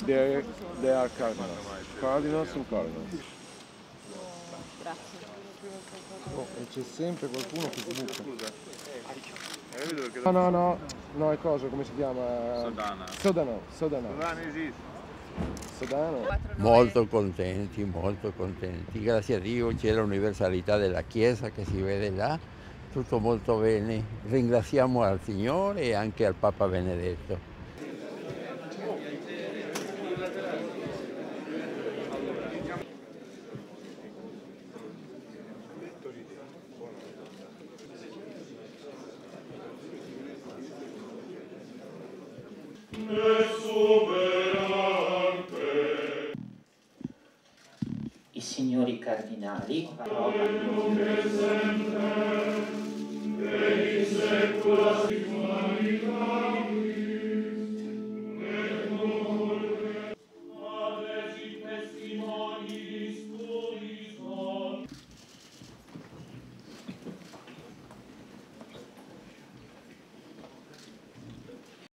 They are cardinals. Cardinals and cardinals. Grazie. Oh, e c'è sempre qualcuno che sbuca. No, è cosa, come si chiama? Sodana. Sodano. Sodana esiste. Sodano. Molto contenti, molto contenti. Grazie a Dio c'è l'universalità della Chiesa che si vede là, tutto molto bene. Ringraziamo al Signore e anche al Papa Benedetto. I signori cardinali, parola.